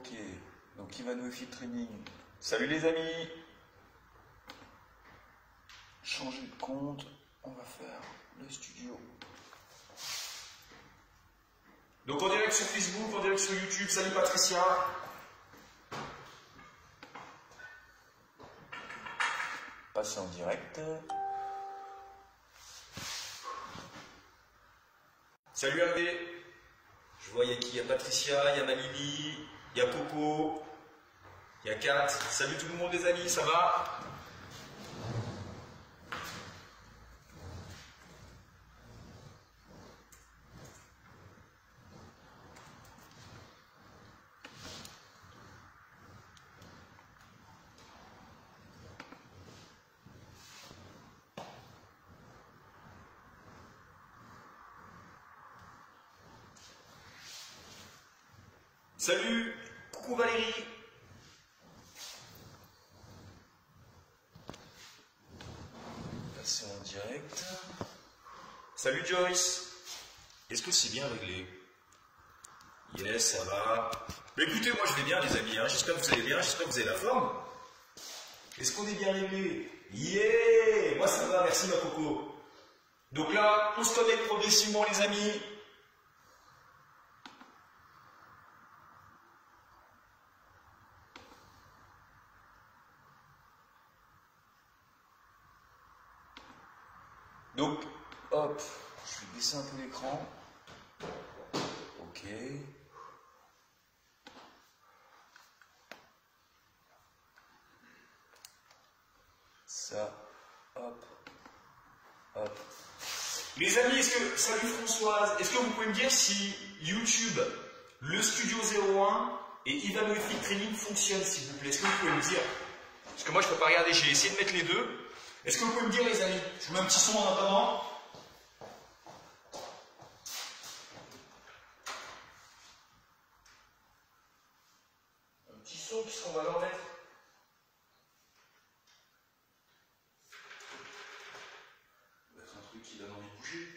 Ok, donc Ivano Fit Training. Salut les amis. Changer de compte, on va faire le studio. Donc en direct sur Facebook, en direct sur YouTube. Salut Patricia. Passer en direct. Salut Hervé. Je vois, il y a qui? Il y a Patricia, il y a Malini, il y a Coco, il y a Kat. Salut tout le monde les amis, ça va? Salut, coucou Valérie. Passer en direct. Salut Joyce. Est-ce que c'est bien réglé? Yes, ça va. Mais écoutez, moi je vais bien les amis, hein. J'espère que vous allez bien, j'espère que vous avez la forme. Est-ce qu'on est bien réglé? Yeah. Moi ça va, merci ma Coco. Donc là, on se connecte progressivement les amis. Donc, hop, je vais baisser un peu l'écran. Ok. Ça, hop, hop. Les amis, salut Françoise, est-ce que vous pouvez me dire si YouTube, le Studio 01 et Ivano Fit Training fonctionnent s'il vous plaît? Est-ce que vous pouvez me dire? Parce que moi je ne peux pas regarder, j'ai essayé de mettre les deux. Est-ce que vous pouvez me dire les amis? Je vous mets un petit son en attendant. Un petit son, puisqu'on va l'en mettre. Ça va être un truc qui donne envie de bouger.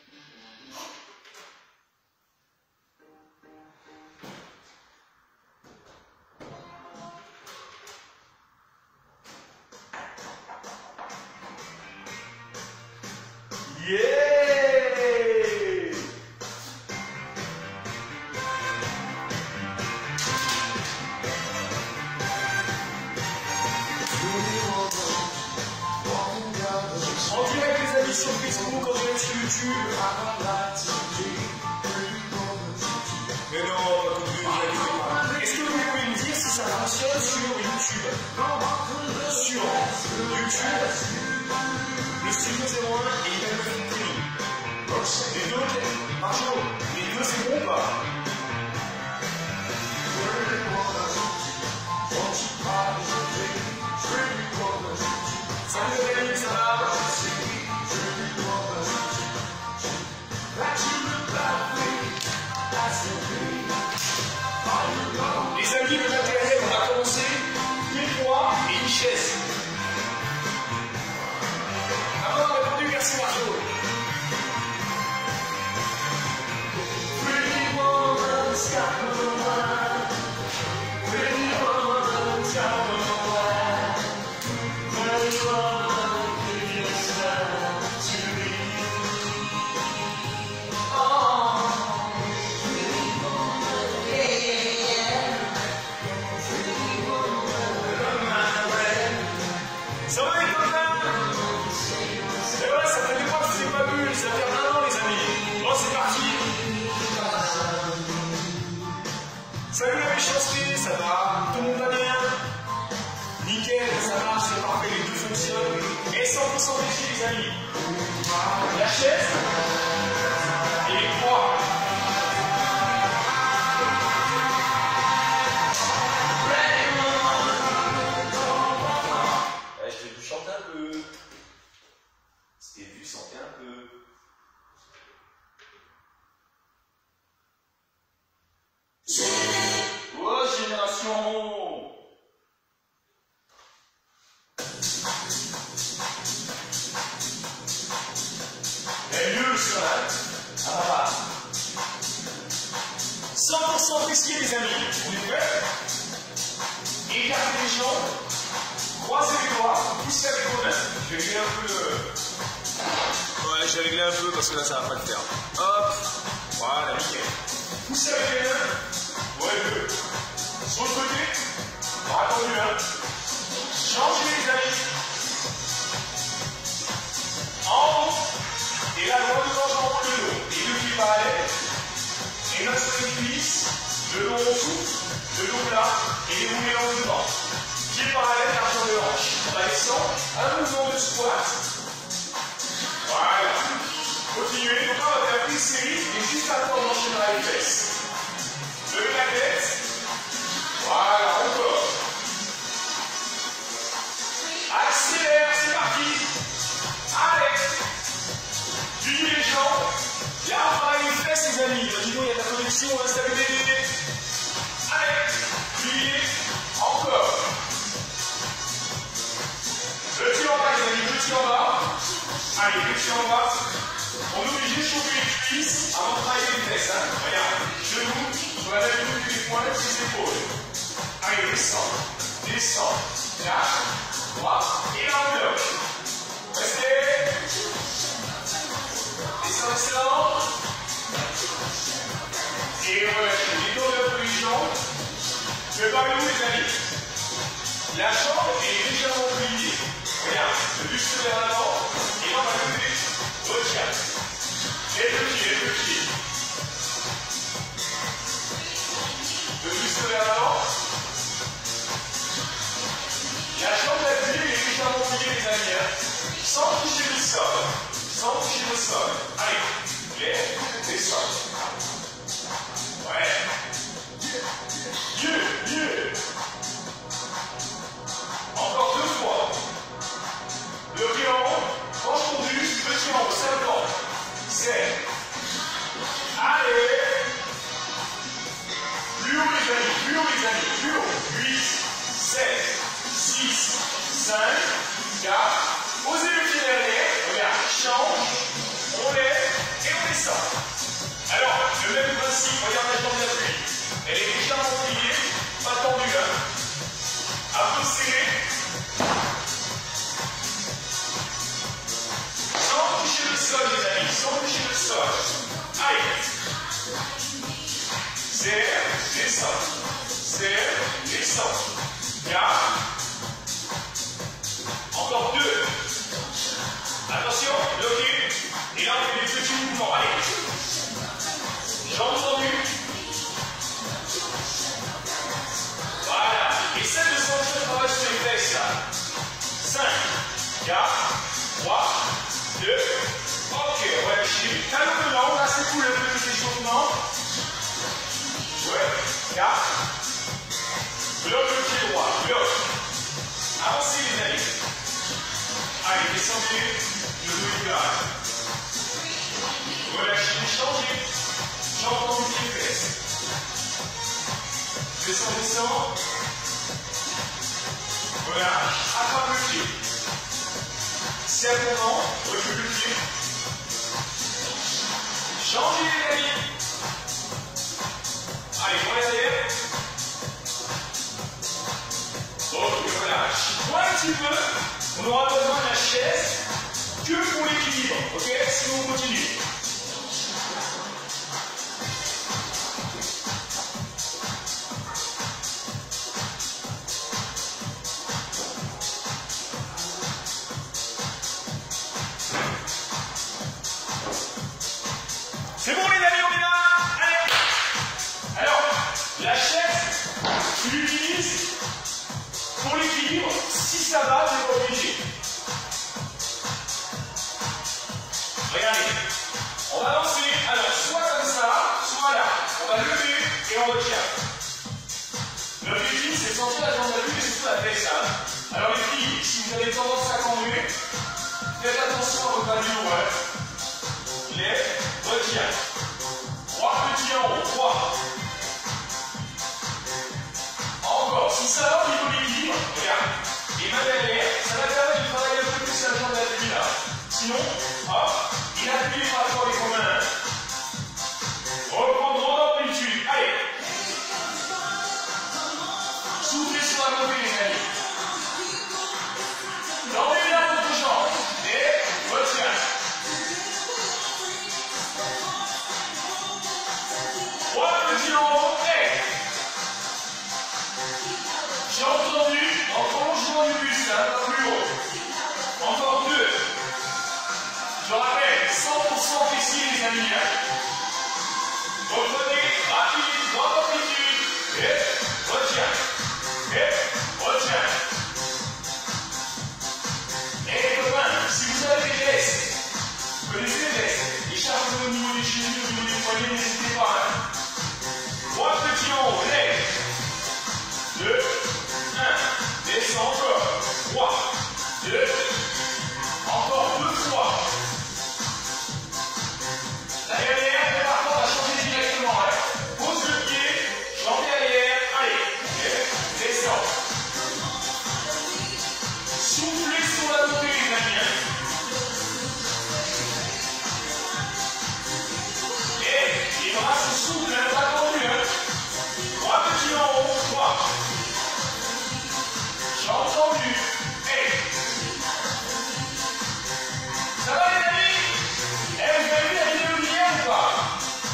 Yeah! En direct les amis sur Facebook, en direct sur YouTube. Mais non, pas comme vous les Est-ce que vous pouvez me dire si ça fonctionne sur YouTube? Sur YouTube, le Studio 01 et Ivano Fit Training. Les deux, ok. Marjo, les deux c'est bon ou pas? Salut Aurélie, ça va? Les amis, le matériel, on va commencer une fois et une chaise. Maman a répondu, merci Marjo. Ça va les copains? Et ouais, ça fait des mois que je vous ai pas vu, ça fait un an les amis. Bon, c'est parti. Salut la méchanceté, ça va? Tout le monde va bien? Nickel, ça marche, c'est parfait, les deux fonctionnent. Et 100% défi les amis. La chaise et les croix. Je vais vous chanter un peu. C'était vu, chanter un peu. Oh, génération! Elle est mieux, ça! Ah! 100% fessier, les amis. Vous êtes prêts? Écartez les jambes, croisez les doigts, poussez avec vos mains. Je vais régler un peu le... Ouais, je vais régler un peu parce que là, ça va pas le faire. Hop, voilà, nickel. Poussez avec les mains. Ouais, deux. Sur le côté, attendu, hein. Changez les amis. En haut, et la droite devant, j'envoie le dos. Les deux pieds parallèles. Et notre sur les cuisses, le dos en souffle, le dos plat, et les mouvements mélange devant. Pieds parallèles, largeur de hanche. On va descendre, un mouvement de squat. Voilà. Continuez, donc là on va faire une série, et juste après on enchaînera les fesses. Levez la tête. Voilà, encore. Accélère, c'est parti. Allez. Pliez les jambes. Là, on travaille les fesses, les amis. Dis-moi, il y a de la connexion, on va stabiliser. Allez. Pliez. Encore. Le pied en bas, les amis. Le pied en bas. Allez, le pied en bas. On est obligé de chauffer les cuisses avant de travailler les fesses. Hein. Regarde. Genoux. On va mettre les poings sur les épaules. Allez, descends. Descends. Lâche. Droite. Et là, on bloque. Restez. Descends, descends. Et relâchez. Détournez un peu les jambes. Préparez-vous, les amis. La jambe est légèrement pliée. Regarde, le buste vers l'avant. Et on va lever. Retire. Les deux pieds. Le buste vers l'avant. La jambe appuyée est légèrement pliée, les amis. Hein. Sans toucher le sol. Sans toucher le sol. Allez, lève, descends. Ouais. Mieux. Encore deux fois. Le pied en haut, hanche tendue, le pied en haut, c'est important. C'est. Allez. Plus haut les amis, plus haut. 8, 7, 6, 5, 4. Posez le pied derrière. Regarde, change. On lève et on descend. Alors, le même principe, regarde la jambe d'appui. Elle est légèrement pliée, pas tendue. Hein. Un peu serré. Sans toucher le sol, les amis, sans toucher le sol. Allez. Serre, descend. Serre, descend. Garde. Encore deux. Attention, bloqué. Et là, on fait des petits mouvements. Allez. Jambes tendues. Voilà. Et 7 de centre de travail sur les fesses. 5, 4, 3, 2. Ok, on va lâcher. Calmement, là c'est cool, le petit échauffement. Ouais, 4. Bloque le pied droit, bloque. Avancez les amis. Allez, descendez. Le dos est plat. Relâchez, changez. Jambes tendues les fesses. Descends. Relâche, attrape le pied. Serre ton ventre, recule le pied. Changez les amis. Allez, regardez. Ok, relâche. Un petit peu, on aura besoin de la chaise que pour l'équilibre. Ok, sinon on continue. C'est bon les amis, on est là. Allez. Alors, la chaise, tu l'utilises pour l'équilibre. Si ça va, tu n'es pas obligé. Regardez. On va lancer, alors, soit comme ça, soit là. On va lever et on retient. L'objectif, c'est de sentir la jambe d'appui et surtout la fesse. Alors les filles, si vous avez tendance à camber, faites attention à vos pas du haut. Lève, retiens. 3 petits en haut, 3. Encore, si ça va au niveau de l'équilibre, regarde. Et main derrière, ça va permettre de travailler un peu plus la jambe d'appui là. Sinon, hop, il appuie par rapport les communs. Reprendre en amplitude. Allez.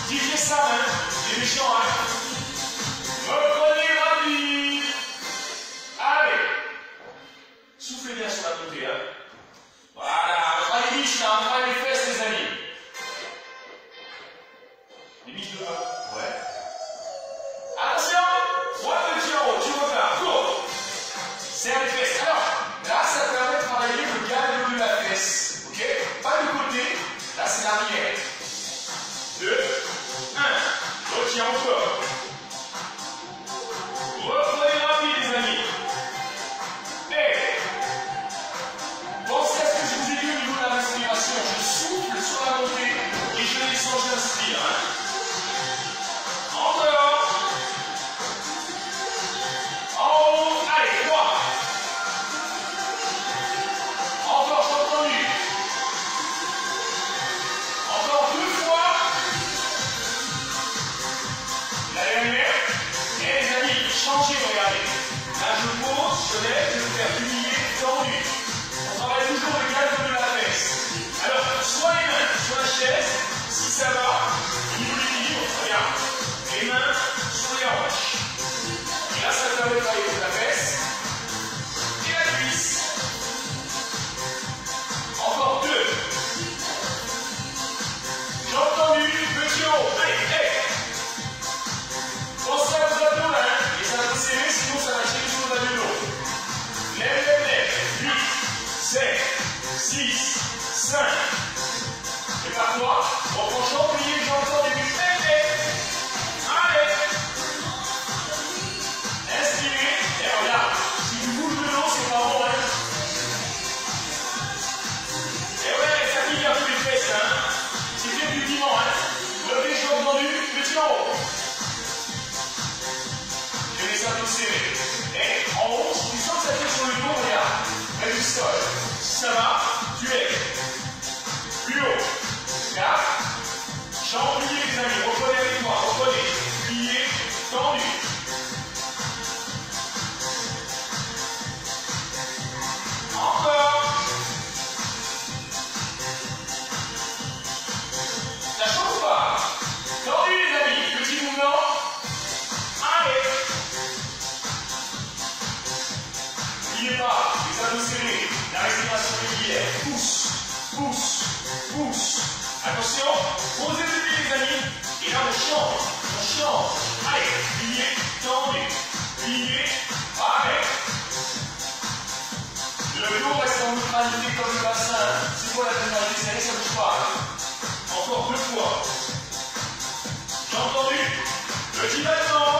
Dirigeez ça, hein. Les méchants, hein. Reprenez rapide. Allez. Soufflez bien sur la montée, hein. Voilà. On fera les biches, là. On fera les fesses, les amis. Les biches de bas. Ouais. Attention. Moi, petit en haut. Tu repars. Cours. Serre les fesses. Alors, là, ça permet de travailler le galbe de la fesse. Ok? Pas du côté. Là, c'est l'arrière. 2, 1. Retiens encore. Reprenez rapide, les amis. Et pensez à ce que je vous ai dit au niveau de la respiration. Je souffle sur la montée et je descends, j'inspire. Hein. Encore. En haut. Allez, 3. Encore, j'ai entendu. Encore 2 fois. La dernière. Et les amis, changez, regardez. Là, je pose, je lève, je vais faire plier, tendu. On travaille toujours le galbe de la fesse. Alors, soit les mains sur la chaise, si ça va, au niveau de l'équilibre, regarde. Les mains sur les hanches. Et là, ça permet de travailler la fesse et la cuisse. Encore 2. J'ai entendu, petit haut. Allez, allez. Pensez à vos abdos là, hein. Les abdos serrés, sinon ça va tirer sur vos abdos. Lève, lève, lève. 8, 7, 6, 5. Prépare-toi. Reprends champ, plié, j'ai entendu. Allez. Inspirez. Et regarde, si tu bouges de l'eau, c'est pas bon, hein. Et ouais, ça pique un peu les fesses, hein. C'est bien du piment, hein. Levez, j'ai entendu. Petit en haut. Je vais les abdos serrés. Et en haut, si tu sens que ça tire sur le dos, regarde. Près du sol. Si ça va, tu lèves. Plus haut. 4. Champ plié, les amis. Reprenez avec moi. Reprenez. Plié, tendu. Encore. Ça chauffe pas. Tendu, les amis. Petit mouvement. Allez. N'oubliez pas, les abdos serrés, la respiration régulière. Pousse, pousse, pousse. Attention, posez les pieds, les amis. Et là, on change, on change. Allez, plié, tendu, plié, allez. Le dos reste en neutralité comme le bassin. C'est quoi la neutralité? C'est ça bouge pas. Encore 2 fois. J'ai entendu. Petit battement.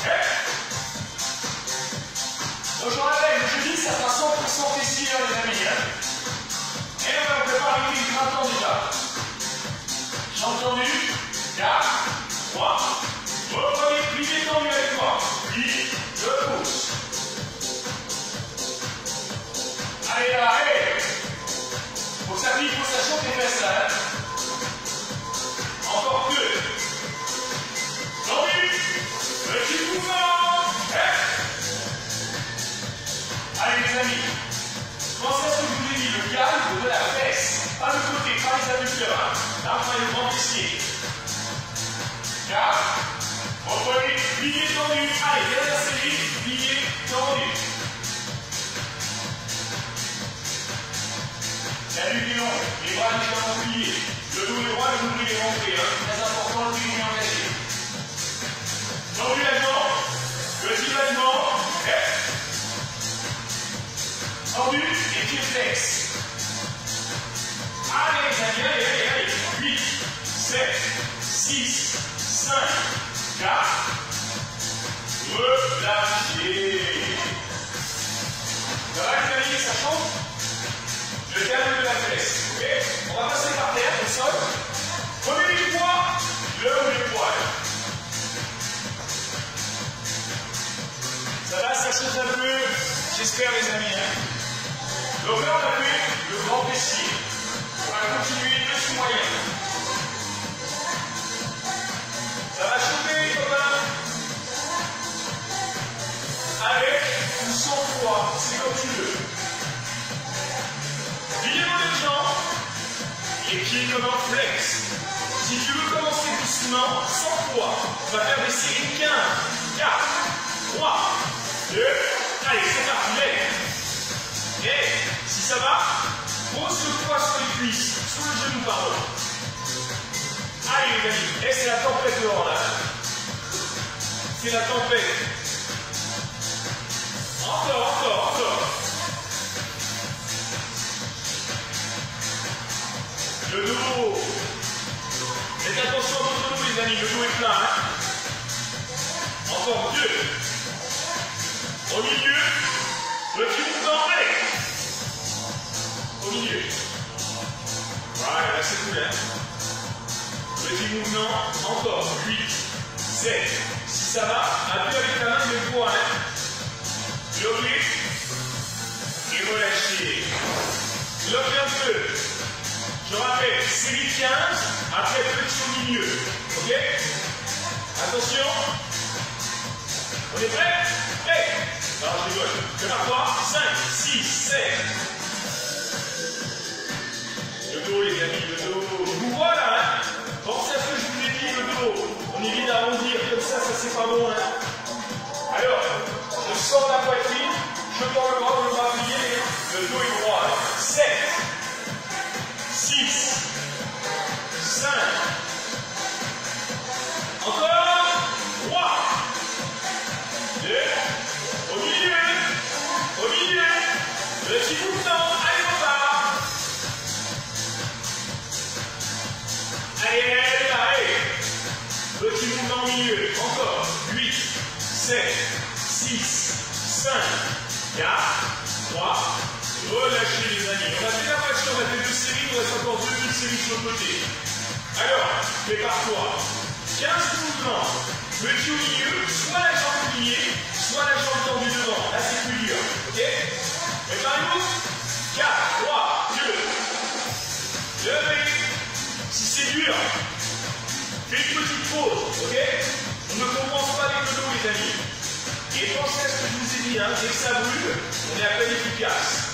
Donc je rappelle, le jeudi, ça fera 100% fessier, les amis. Hein. Et on va préparer le printemps déjà. J'ai entendu. 4, 3. Reprenez, pliez, tendu avec moi. Plie, je pousse. Allez là, allez. Faut que ça pique, faut que ça chauffe les fesses là. Hein. Encore 2. Tendu. Petit mouvement. Allez les amis, pensez à ce que je vous ai dit, le galbe de la fesse, pas le côté, pas les adducteurs, hein. Là on va le grand fessier. 4, reprenez, plié, tendu, allez, dernière série, plié, tendu. La nuque est longue, les bras légèrement pliés, le dos est droit, le nombril est rentré, hein. Très important, le pli est engagé. Tendu la jambe, petit battement, tendu et pied flex. Allez les amis, allez, allez, allez. 8, 7, 6, 5, 4. Relâchez. Ça va les amis, ça chauffe. Le calme de la fesse. Ok, on va passer par terre, au sol. Prenez les poids, le haut des poils. Ça va, ça chauffe un peu. J'espère les amis. Hein. Donc là, on a fait le grand fessier. On va continuer dessus moyen. Ça va chauffer, les copains. Avec ou sans poids, c'est comme tu veux. Pliez-moi les jambes. Les pieds comme un flex. Si tu veux commencer doucement, mouvement sans poids. On va faire des séries de 15, 4, 3, 2, allez, c'est parti, lève. Et si ça va, pose le poids sur les cuisses, sur le genou, pardon. Allez les amis, et c'est la tempête dehors là. C'est la tempête. Encore, encore, encore. Le dos. Faites attention à votre dos les amis, le dos est plein. Hein. Encore 2. Au milieu. Petit mouvement, allez. Au milieu. Voilà, là c'est cool. Hein. Petit mouvement, encore 8, 7. Si ça va, appuie avec ta main le poids. Hein. Bloquez. Et relâchez. Bloquez un peu. Je rappelle, série 15, après petit au milieu. Ok? Attention. On est prêt? Hey! Alors je rigole. Je pars quoi? 5, 6, 7. Le dos les amis, le dos. Vous voilà, hein? Pensez à ce que je vous ai dit, le dos. On évite d'arrondir comme ça c'est pas bon, hein? Alors, je sors la poitrine, je prends le bras plié, le dos est droit. Hein? 7. 6, 5, encore 3, 2, au milieu, petit mouvement, allez on part, allez, petit mouvement au milieu, encore 8, 7, 6, 5, 4, 3, relâchez les amis. On a fait la moitié, on a fait 2 séries, il nous reste encore 2 petites séries sur le côté. Alors, prépare-toi. 15 mouvements. Petit au milieu, soit la jambe pliée, soit la jambe tendue devant. Là, c'est plus dur. Ok? Préparez-vous. 4, 3, 2. Levez. Si c'est dur, fais une petite pause. Ok? On ne compense pas avec le dos, les amis. Et pensez à ce que je vous ai dit, hein, dès que ça brûle, on est à peine efficace.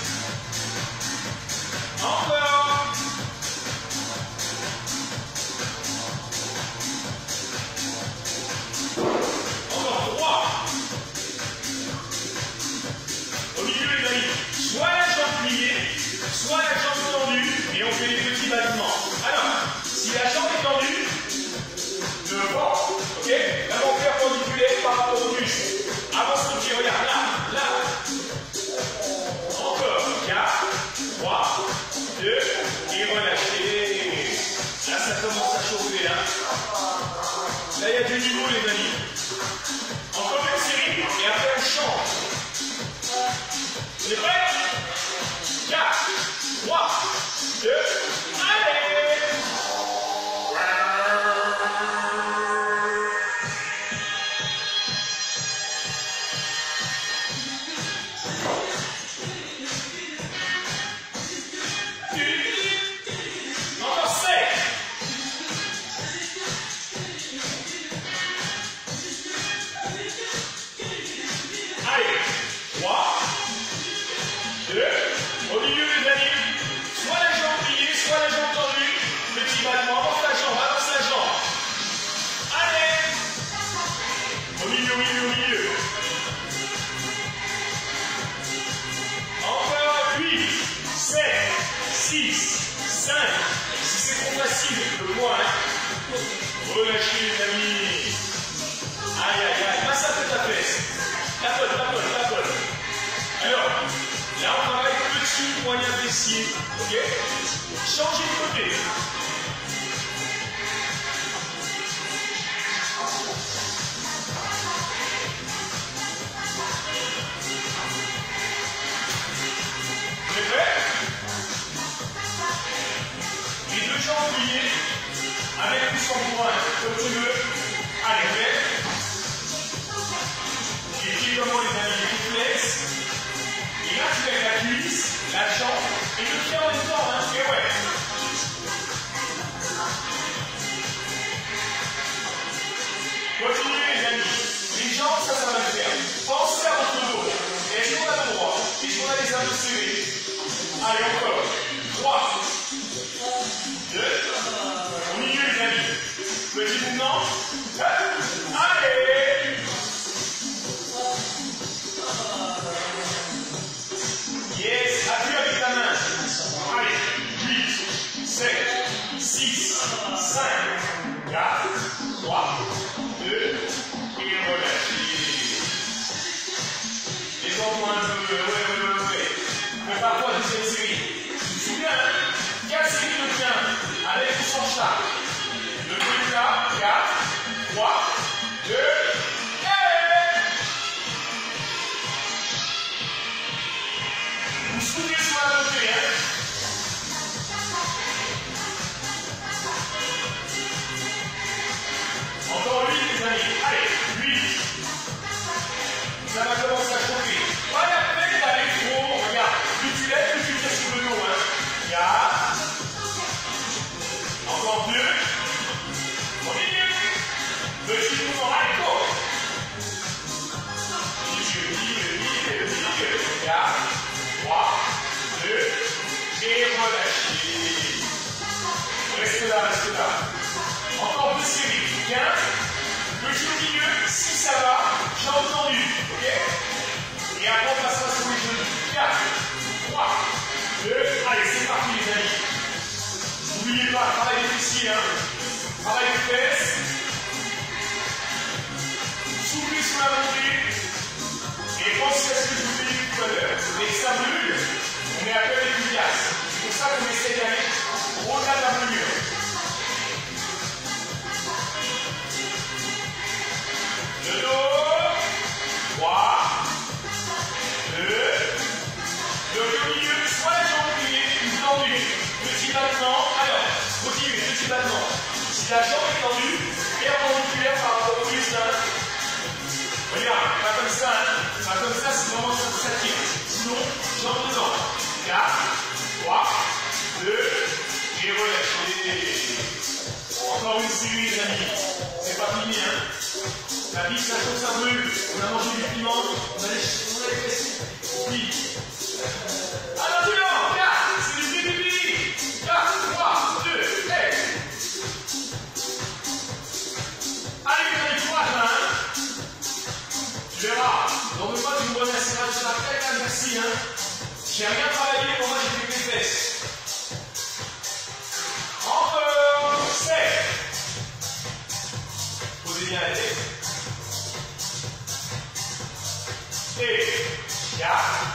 Encore. Encore 3. Au milieu les amis, soit la jambe pliée, soit la jambe tendue, et on fait des petits battements. Alors, si la jambe est tendue, devant, ok, l'avant perpendiculaire par rapport au muscle. Avance le pied, regarde, là. Encore, 4, 3, 2, et relâchez. Là, ça commence à chauffer, là. Là, il y a du niveau, les amis. Encore une série, et après, on change. Vous êtes prêts? 4, 3, 2, allez! Relâchez les amis. Aïe, aïe, aïe. Passe un peu ta fesse. Tapote. Alors, là on travaille petit moyen fessier. Ok? Changez de côté. Vous êtes prêts? Les deux jambes pliées. Avec ou sans point, comme tu veux. Allez, lève. Les pieds devant les amis, les flex. Et là, tu lèves la cuisse, la jambe, et le pied en même temps, hein. Et ouais. Continuez, les amis. Les jambes, ça va le faire. Pensez à votre dos. Est-ce qu'on a le droit? Est-ce qu'on a les abdos serrés? Allez, encore. 3, 2, au milieu, les amis. Petit mouvement. maintenant. Allez. Yes, appuie avec ta main. Allez, 8, 7, 6, 5, 4, 3, 2, et relâchez. Les enfants un peu, ouais. Prépare-toi à deuxième série. Tu te souviens, hein? 4 séries de bien, avec ou sans chat. Le début là, 4, 3, 2, vous souvenez sur la montée, hein? Encore 8, les amis. Allez, 8. Ça va commencer à chauffer. Pas la peine d'aller trop. Regarde, plus tu lèves, plus tu tires sur le dos, hein? Regarde. Encore 2. Au milieu. Petit mouvement, allez, go. Milieu. Regarde. 3, 2, et relâchez. Reste là. Encore 2 séries. Bien. Petit au milieu, si ça va, j'ai entendu. Ok? Et après, on passera sur les genoux. 4, 3, 2, allez, c'est parti, les amis. N'oubliez pas, travail des fessiers, hein. Travail des fesses. Soufflez sur la montée. Et pensez à ce que je vous ai dit tout à l'heure. Dès que ça brûle, on est à peine efficace. C'est pour ça qu'on essaie d'aller au-delà de la brûlure. Le dos. 3, 2. Le milieu, soit la jambe pliée, une tendue. Petit battement. Alors, continuez, petit battement. Si la jambe est tendue, perpendiculaire par rapport au muscle. Regarde, pas comme ça, hein. Pas comme ça, c'est vraiment ça tire. Sinon, jambe dedans. 4, 3, 2, et relâchez. Encore une série, les amis. C'est pas fini, hein. La vie, ça chauffe, ça brûle. On a mangé du piment, on a les fesses. Oui. Attention, 4, c'est du pipi. 4, 3, 2, et. Allez, les amis, courage, hein. Tu verras, dans le mois du bon national, tu vas très bien, merci. Hein. J'ai rien travaillé, pour moi j'ai fait que les fesses. Encore 7. Posez bien la tête. Et 4.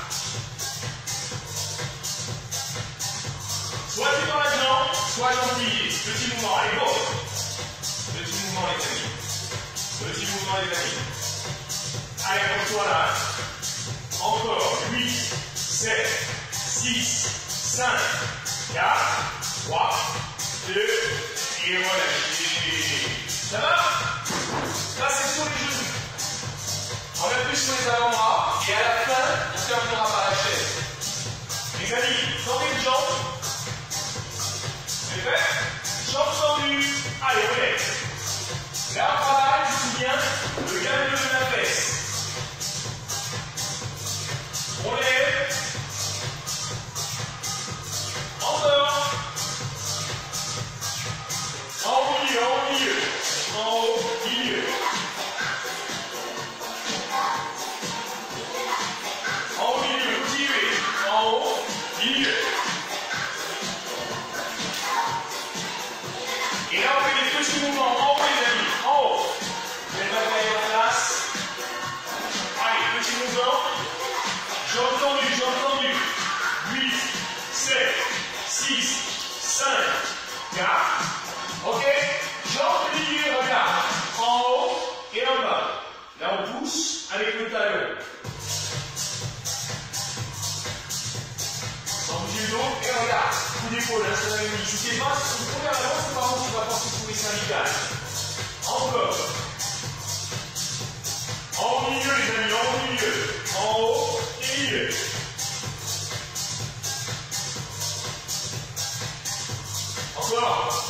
Soit tu dans la jambe, soit gentil. Petit mouvement, allez, go. Petit mouvement, les amis. Petit mouvement, les amis. Allez, repose-toi là. Encore 8, 7, 6, 5, 4, 3, 2, et relâchez. Ça va? Là, c'est sur les genoux. On va plus sur les avant-bras. Et à la fin, on terminera par la chaise. Les amis, tendez une jambe. C'est fait? Jambe tendue. Allez, relève. Là, on travaille, je me souviens, le gain de la fesse. On lève. Encore. En haut, milieu. En haut, milieu. En haut, milieu. Continuez. En haut, milieu. Et là, on fait des petits mouvements. En haut, les amis. En haut. Vous êtes bataillé en place. Allez, petit mouvement. J'ai entendu. 8, 7, 6, 5, 4. Ok? Jambe de milieu, regarde. En haut et en bas. Là, on pousse avec le talon. Sans bouger le dos et regarde. Coup d'épaule, hein, c'est la même chose. Si t'es pas, si tu tournes à l'avant, c'est par contre, tu vas penser sur les cervicales. Encore. En haut, milieu, les amis, en haut, milieu. En haut et milieu. Encore.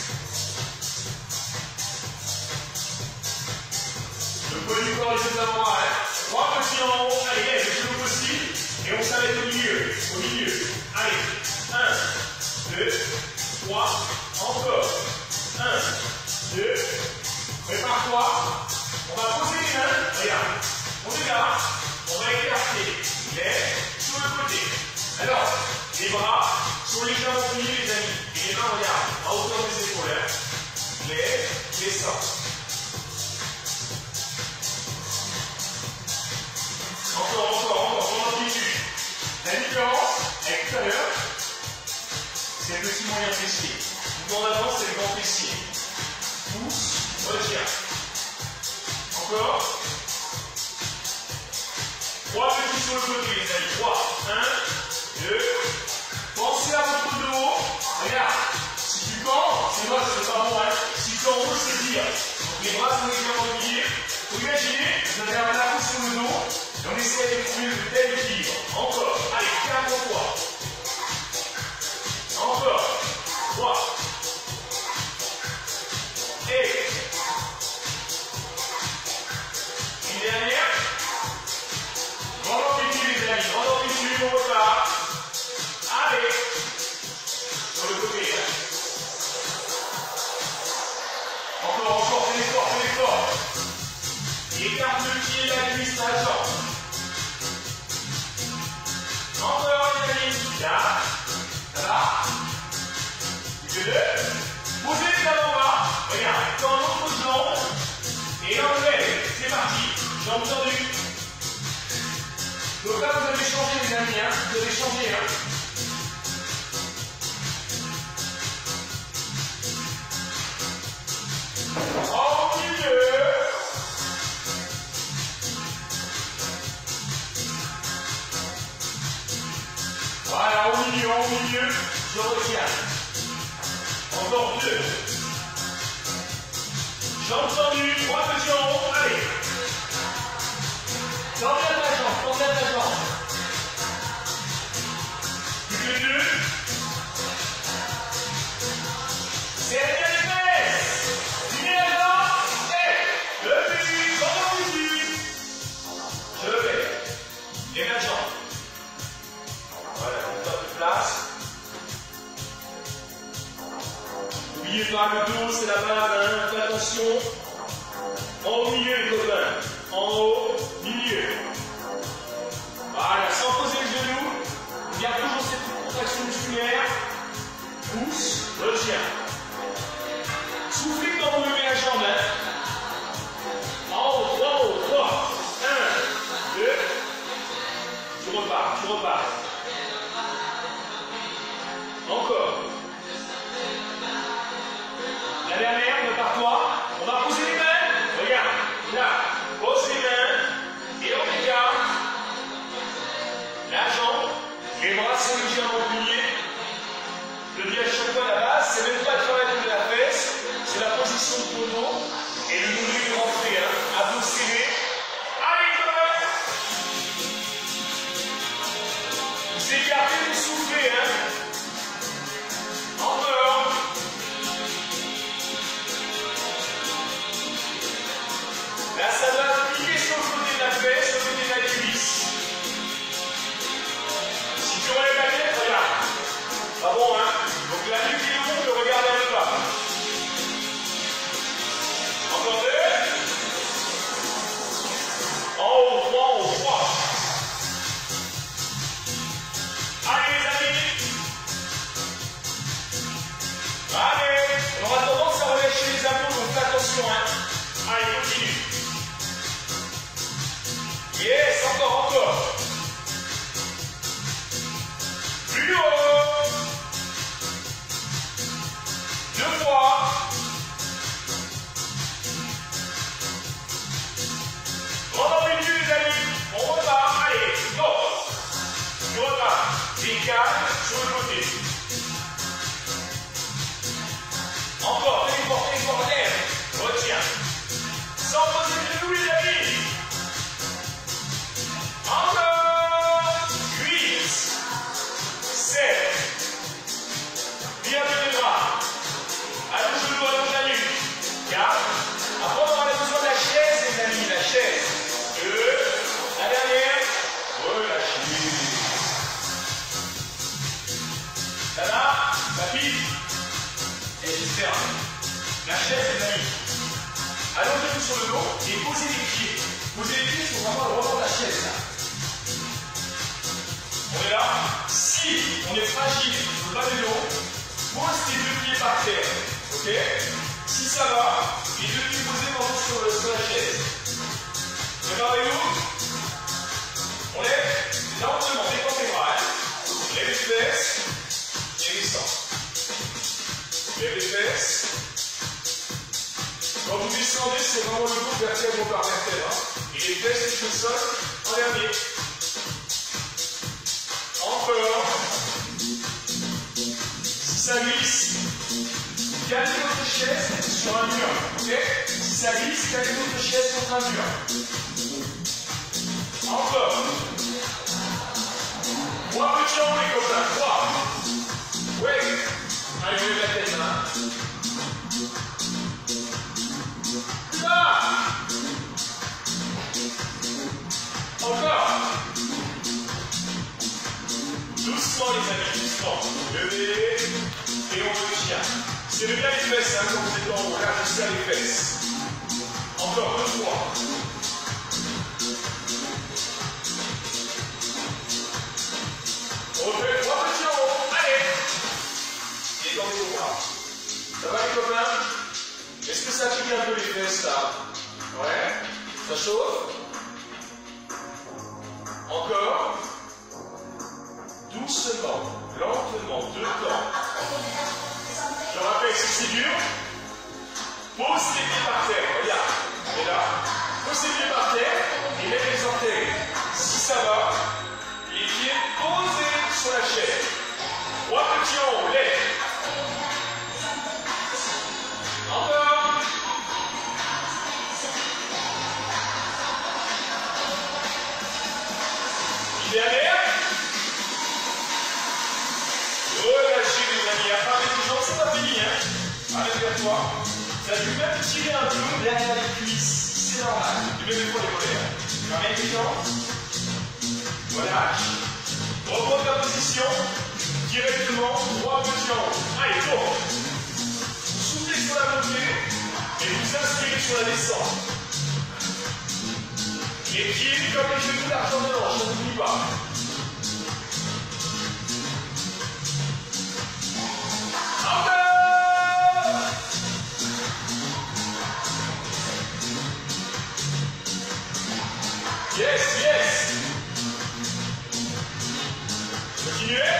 Le poids du corps, les deux avant-bras. 3 petits en haut. Allez, lève le plus haut possible. Et on s'arrête au milieu. Allez. 1, 2, 3. Encore. 1, 2, On est là, on va écarter les sur le côté. Alors, les bras sont légèrement pliés, les amis. Et les mains, regarde, à hauteur des épaules. Hein. Les descends. Encore, on continue. La différence avec tout à l'heure, c'est le petit moyen fessier. Tout en avant, c'est le grand fessier. Pousse, retire. Encore. 3 petits sur le côté, les amis. 3, 1, 2. Pensez à votre dos. Regarde, si tu camps, c'est moi, c'est pas bon, hein. Si tu en haut, je te dis. Donc les bras sont légèrement pliés. Vous imaginez, vous avez un coup sur le dos, et on essaie de trouver le tel équilibre. Encore, allez, 4 fois. Encore, 3. Et une dernière. Grande amplitude, les amis, grande amplitude, on repart. Allez, sur le côté. Encore, fais l'effort. Écarte le pied, la cuisse, la jambe. Encore, les amis. Là, là. Posez les avant-bras. Regarde, dans l'autre jambe. Et enlève. C'est parti. Jambe tendue. Donc là, vous avez changé, les amis. Hein. Vous avez changé. Hein. Au milieu. Voilà, au milieu, je retiens. Encore 2. Jambes tendues, 3 petits en haut, allez. Tends bien ta jambe. Plus que 2. Serrez bien les fesses. Tenez la jambe, et le but, dans l'amplitude. Je le fais. Et la jambe. Voilà, on top de place. N'oubliez pas, le dos, c'est la base, hein. Faites attention. En haut, milieu, les copains. En haut, milieu. Voilà, sans poser le genou. Il y a toujours cette contraction musculaire. Pousse, retiens. Soufflez quand vous levez la jambe. Hein. En haut, 3. 1, 2. Tu repars. Encore. La dernière, prépare-toi. On va poser les mains. Regarde, là. Pose les mains. Et on écarte. La jambe. Les bras sont légèrement pliés. Je dis à chaque fois la base, c'est même pas de faire la de la fesse. C'est la position de ton dos. Et le nombril est rentré. Hein. À dos serré. Allez, copains. Vous écartez, vous soufflez. Hein. Encore. Là, ça va appliquer sur le côté de la fesse, sur le côté de la cuisse. Si tu relèves la tête, regarde. Pas bon, hein? Donc la nuque est longue, le regard vers le bas. Encore 2. En haut, 3. Allez, les amis. Allez, on aura tendance à relâcher les abdos, donc fais attention, hein. Allez, continue. Yes, encore. Plus haut. 2 fois. Grande amplitude, les amis. On repart. Allez, go. Tu repars. Décale sur le côté. Encore, fais l'effort, lève. Retiens. Sans poser le genou, les amis. Encore. 8. 7. Bien de les bras. Allonge le dos, allonge la nuque. 4. Après, on aura besoin de la chaise, les amis. La chaise. 2. La dernière. Relâchez. Ça va? Ça pique? Et j'espère. La chaise, les amis. Allongez-vous sur le dos et posez les pieds. Posez les pieds sur vraiment le rebord de la chaise là. On est là. Si on est fragile sur le bas du dos, pose tes deux pieds par terre. Ok? Si ça va, les deux pieds posés sur la chaise. Préparez-vous. On lève lentement, détends tes bras. Lève les fesses et descends. Lève les fesses. Quand vous descendez, c'est vraiment le dos vertèbre par vertèbre. Et les fesses touchent le sol en dernier. Encore. Si ça glisse, calez votre chaise sur un mur. Ok? Si ça glisse, calez votre chaise contre un mur. Encore. 3 petits en haut, les copains. 3. Oui. Allez, levez la tête là. Là. Encore. Doucement, les amis, doucement. Levez. Et on retient. C'est le bien les fesses, hein, quand vous êtes en haut. Là, je serre les fesses. Encore 2, 3. On fait 3 petits en haut. Allez. Détendez vos bras. Ça va les copains? Est-ce que ça pique un peu les fesses là? Ouais. Ça chauffe? Encore. Doucement, lentement, 2 temps. Je rappelle, si c'est dur, pose les pieds par terre. Regarde. Et là, pose les pieds par terre et lève les orteils. Si ça va, les pieds posés sur la chaise. 3 petits en haut, lève. Encore. Derrière. Relâchez les amis. À part les jambes, c'est pas fini. Hein. Allez vers toi. Ça peut même tirer un peu derrière les cuisses. C'est normal. Tu mets des fois les mollets. Ramène les jambes. Relâche. Reprends ta position. Directement. 3 petits en haut. Allez, tourne. Vous soufflez sur la montée et vous inspirez sur la descente. Les pieds comme les genoux d'argent de l'ange, je n'oublie pas. Encore. Yes, yes. Continuez.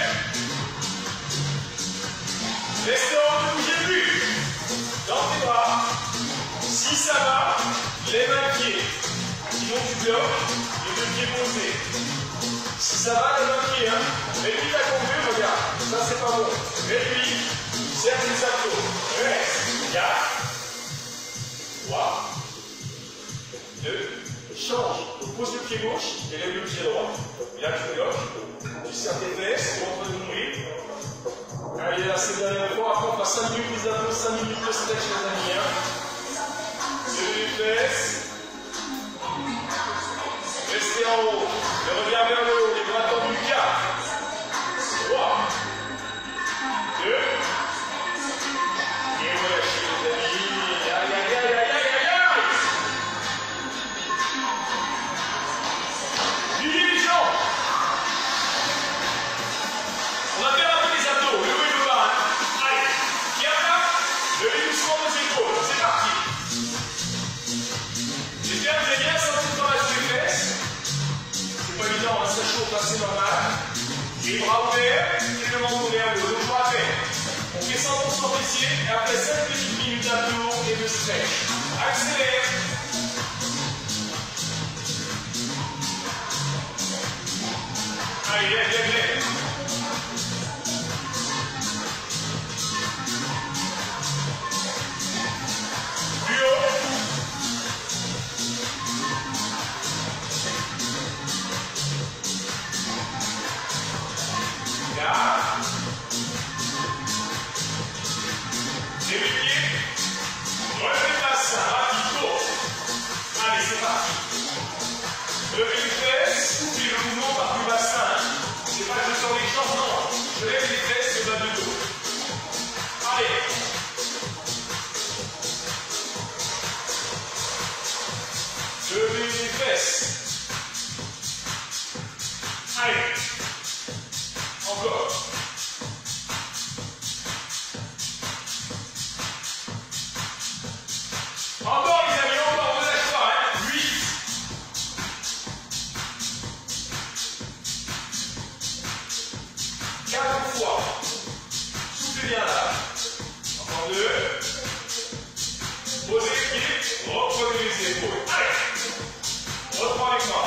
Restez en haut, ne bougez plus. Dans tes bras. Si ça va, lève un pied. Sinon tu bloques, les 2 pieds posés. Si ça va, lève un pied. Hein. Réduis ta conduite, regarde. Ça, c'est pas bon. Réduis. Serre les abdos. Reste. 4. 3. 2. Change. Donc, pose le pied gauche et lève le pied droit. Et là, tu bloques. Tu serres tes fesses. Tu rentres le nombril. Allez, là, c'est la dernière fois. Après, on fera 5 minutes les abdos, 5 minutes le stretch, les amis. Hein. Levez les fesses. Restez en haut. Le regard vers le haut. Les bras tendus. 4. 3. 2. Et relâchez les amis. Aïe, aïe, aïe, aïe, aïe, aïe, aïe. Pliez les jambes. On va faire un peu les abdos. Le haut et le bas. Hein. Allez. Bien là. Levez doucement vos épaules. C'est parti. J'espère que vous avez bien senti le travail sur les fesses. C'est pas évident, hein, ça chauffe, c'est normal. Les bras ouverts et le menton vers le haut. Donc, je rappelle, on fait 100% fessier et après 5 petites minutes d'abdos et de stretch. Accélère. Allez, lève, lève, lève. Plus haut. Là. Lève les pieds. Relevez le bassin. Rapide, court. Allez, c'est parti. Levez les fesses. Ouvrez le mouvement par le bassin. C'est fesses. Allez. Encore. Encore les amis, encore, ne lâche pas, hein. 8. 4 fois. Soufflez bien là. Encore 2. Posez les pieds, reprenez les épaules. Allez. Reprends avec moi.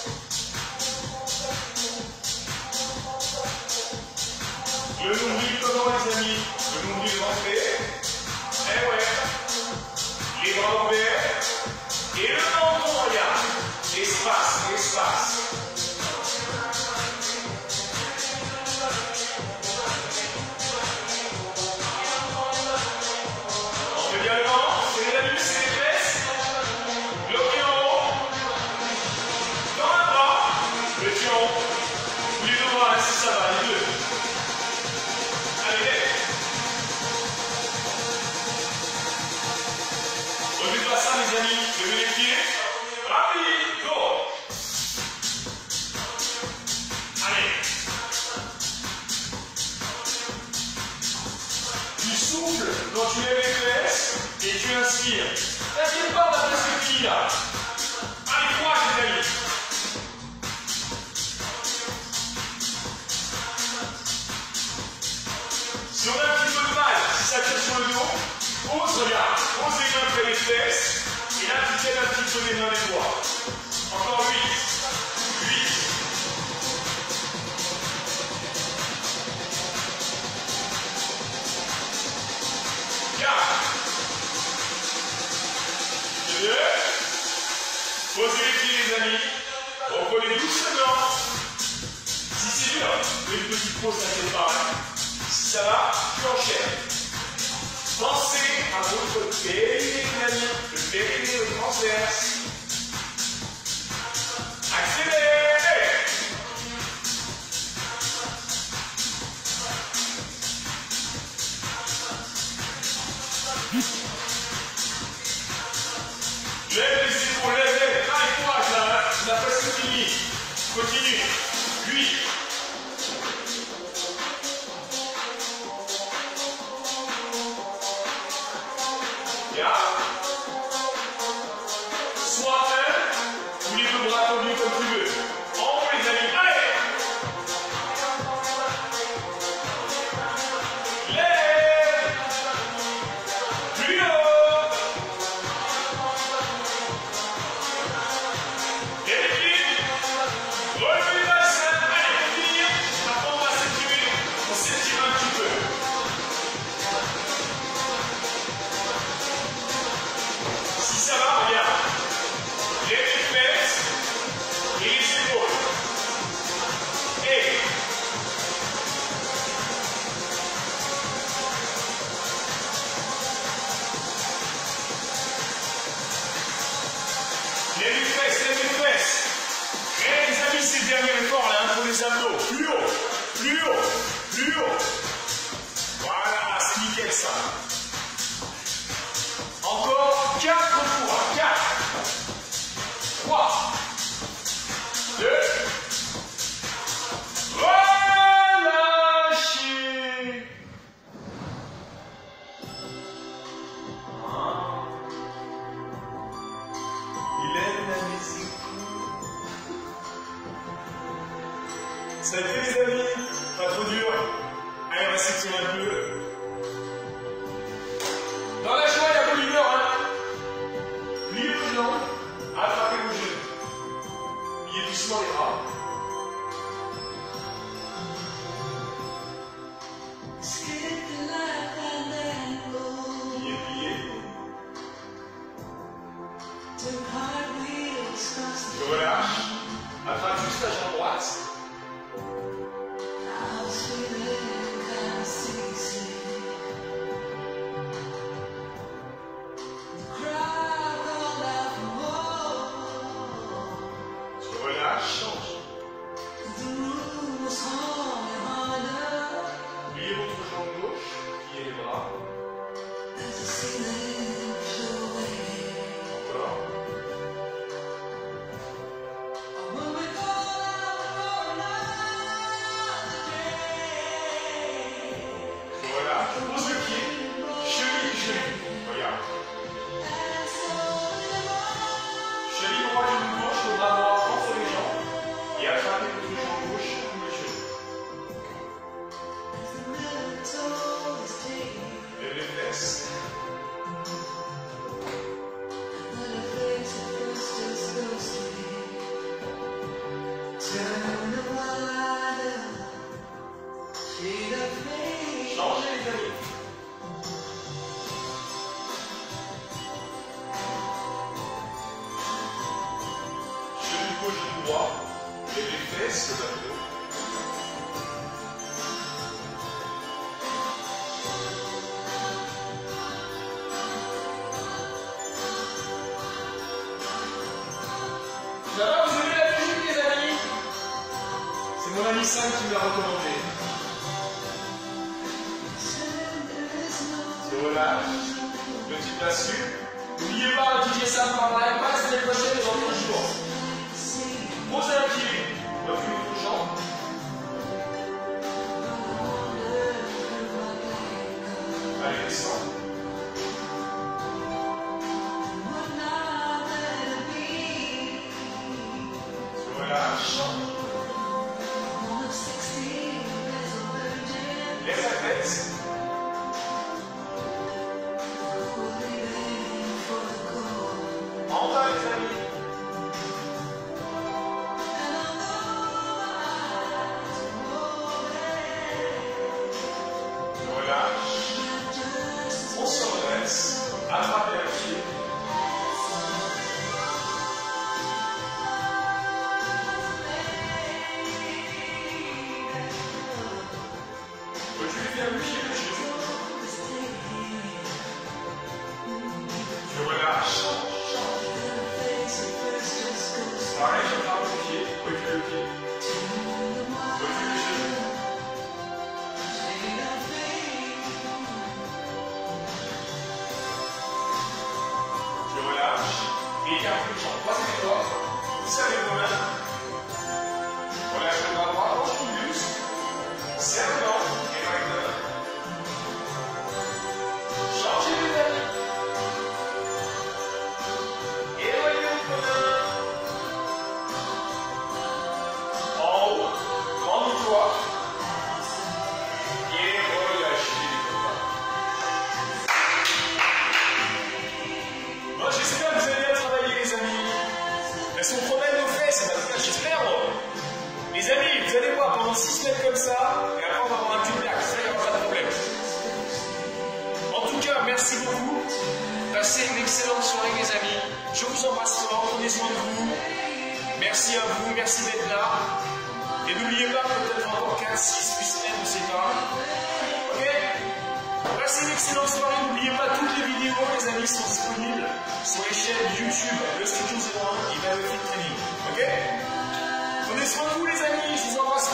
Le nombril comment les amis? Le nombril rentré. Eh ouais. Les bras ouverts. Et le menton, regarde. Espace, espace. On fait bien le ventre. C'est les abus, c'est les fesses. Bloqué en haut. Dans un bras. Le pied en haut. Ou les deux bras, hein, si ça va, les deux. Allez, levez pas ça les amis, levez les pieds, rapide, go. Allez. Tu souffles quand tu lèves les fesses et tu inspires. T'inquiète pas, on a presque fini là. Allez, courage les amis. Si on a un petit peu de mal, si ça tire sur le dos, pose, regarde, pose les mains près des fesses, et là tu tiens un petit peu les mains les doigts. Encore 8, 8, 4, 2, posez les pieds les amis, reprenez doucement. Si c'est dur, une petite pause, ça fait pas. Si ça va, tu enchaînes. Pensez à votre périnée, les amis, le périnée, le transverse. Accélérez. Lève les épaules, lève. Allez, courage là, on a presque fini. Continue. 8. Soit un, ou les deux bras tendus comme tu veux. En haut les amis, allez. Lève. Plus haut. Et les pieds. Relevez le bassin. Allez, pour finir. Après on va s'étirer. On s'étire un petit peu. Si ça va, regarde. Lève les fesses et les épaules. Et lève les fesses, lève les fesses. Et les amis, c'est le dernier effort là, pour les abdos. Plus haut, plus haut, plus haut. Voilà, c'est nickel ça. Encore 4 fois. 4, 3, 2, relâchez. 1. Il aime la musique. Ça fait les amis, pas trop dur. Allez, on va s'étirer un peu. Dans la joie, il y a de l'humeur, hein. Pliez vos jambes, attrapez vos genoux. Pliez doucement les bras. Pliez, pliez. Je relâche. Attrape juste la jambe droite. Encore. droit, et les fesses, les abdos. Ça va, vous aimez la musique, les amis? C'est mon ami Sam qui me l'a recommandé. Se relâche, petite massue. N'oubliez pas, DJ Sam parlera pas la semaine prochaine et dans 15 jours. Posez un pied, reculez votre jambe. Allez, descends. Se relâche. Lève la tête. En bas, les amis. Relâche. On se redresse. Attrapez un pied. Reculez bien le pied, le genou. Je relâche. Pareil, je frappe le pied, recule le pied. Recule le genou. Je relâche. Écarte les jambes, croisez les doigts. Serrez vos mains. Relâchez le bras droit, penche le buste. Serre le bras et recteur. Changez les amis. Éloignez votre main. En haut, grande-toi. Et relâchez les copains. Bon, j'espère que vous avez bien travaillé, les amis. Elles sont trop belles nos fesses, en tout cas, j'espère. Les amis, vous allez voir pendant 6 semaines comme ça, et après on va avoir un petit black, ça, il n'y aura pas de problème. En tout cas, merci beaucoup. Passez une excellente soirée, les amis. Je vous embrasse fort, prenez soin de vous. Merci à vous, merci d'être là. Et n'oubliez pas, peut-être encore 15, 6, 8 semaines, on ne sait pas. Ok? Passez une excellente soirée. N'oubliez pas, toutes les vidéos, les amis, sont disponibles sur les chaînes YouTube, le Studio 01 et Battlefield Training. Ok? Prenez soin de vous, les amis. Je vous embrasse.